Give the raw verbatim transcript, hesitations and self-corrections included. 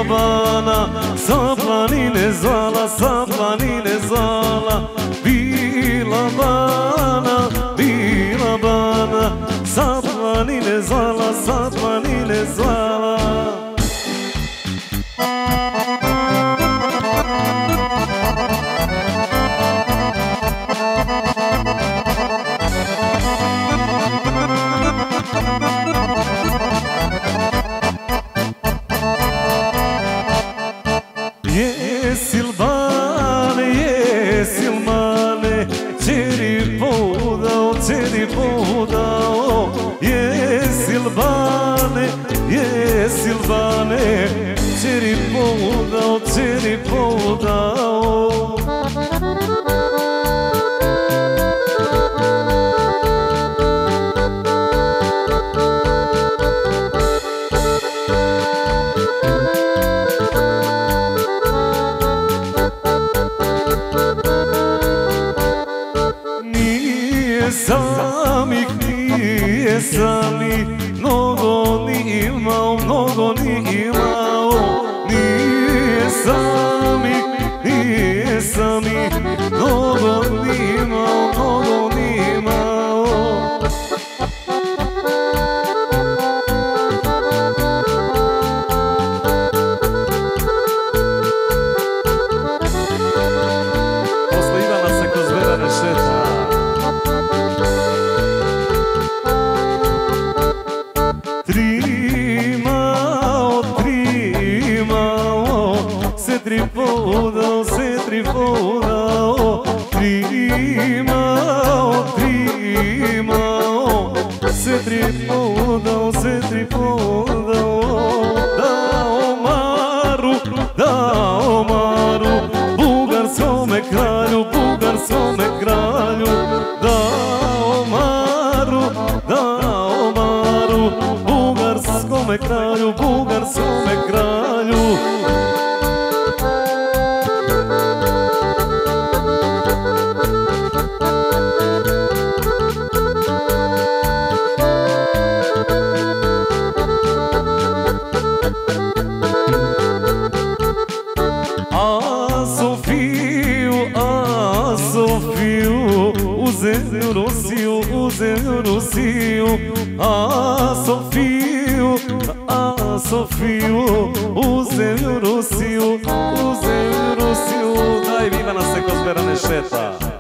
Silvana, sa planine zvala, sa planine zvala. Bila bana, bila bana, sa planine zvala, sa planine zvala. Je Silvane, je Silvane, čeri podao, čeri podao. Je Silvane, je Silvane, čeri podao, čeri podao. Samih nije sami, mnogo ni imao, mnogo ni imao. Nije sami, nije sami, mnogo ni imao, mnogo ni imao. Posle Ivana se kroz Vedane šeta. Trimao, trimao, se tripodao, se tripodao. Trimao, trimao, se tripodao, se tripodao. Dao Maru, dao Maru, bugarskome kralju, bugarskome kralju. Dao Maru, dao Maru, bugarskome kralju, bugarskome kralju. A Sofiju, a Sofiju, u zemlju Rusiju, u zemlju Rusiju. A Sofiju, a Sofiju, u zemlju Rusiju, u zemlju Rusiju. Daj Ivana se kroz Vedane šeta.